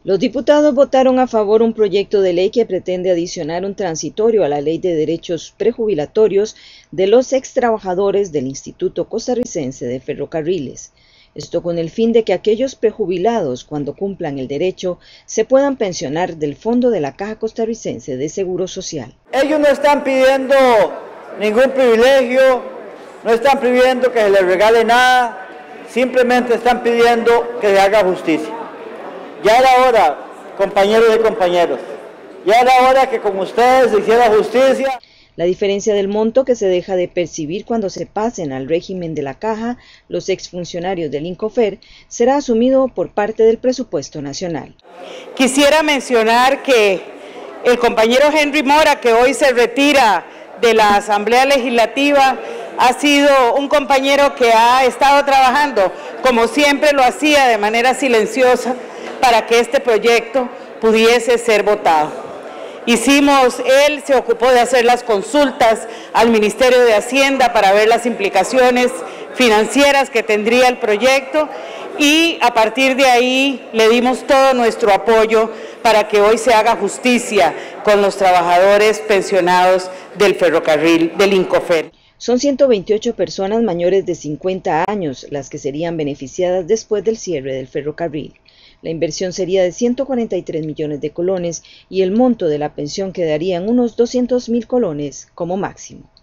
Los diputados votaron a favor un proyecto de ley que pretende adicionar un transitorio a la Ley de Derechos Prejubilatorios de los extrabajadores del Instituto Costarricense de Ferrocarriles. Esto con el fin de que aquellos prejubilados, cuando cumplan el derecho, se puedan pensionar del fondo de la Caja Costarricense de Seguro Social. Ellos no están pidiendo ningún privilegio, no están pidiendo que se les regale nada, simplemente están pidiendo que se haga justicia. Ya era hora, compañeros y compañeros, ya era hora que con ustedes se hiciera justicia. La diferencia del monto que se deja de percibir cuando se pasen al régimen de la Caja los exfuncionarios del INCOFER será asumido por parte del presupuesto nacional. Quisiera mencionar que el compañero Henry Mora, que hoy se retira de la Asamblea Legislativa, ha sido un compañero que ha estado trabajando, como siempre lo hacía, de manera silenciosa, para que este proyecto pudiese ser votado. Él se ocupó de hacer las consultas al Ministerio de Hacienda para ver las implicaciones financieras que tendría el proyecto y a partir de ahí le dimos todo nuestro apoyo para que hoy se haga justicia con los trabajadores pensionados del ferrocarril, del INCOFER. Son 128 personas mayores de 50 años las que serían beneficiadas después del cierre del ferrocarril. La inversión sería de 143 millones de colones y el monto de la pensión quedaría en unos 200.000 colones como máximo.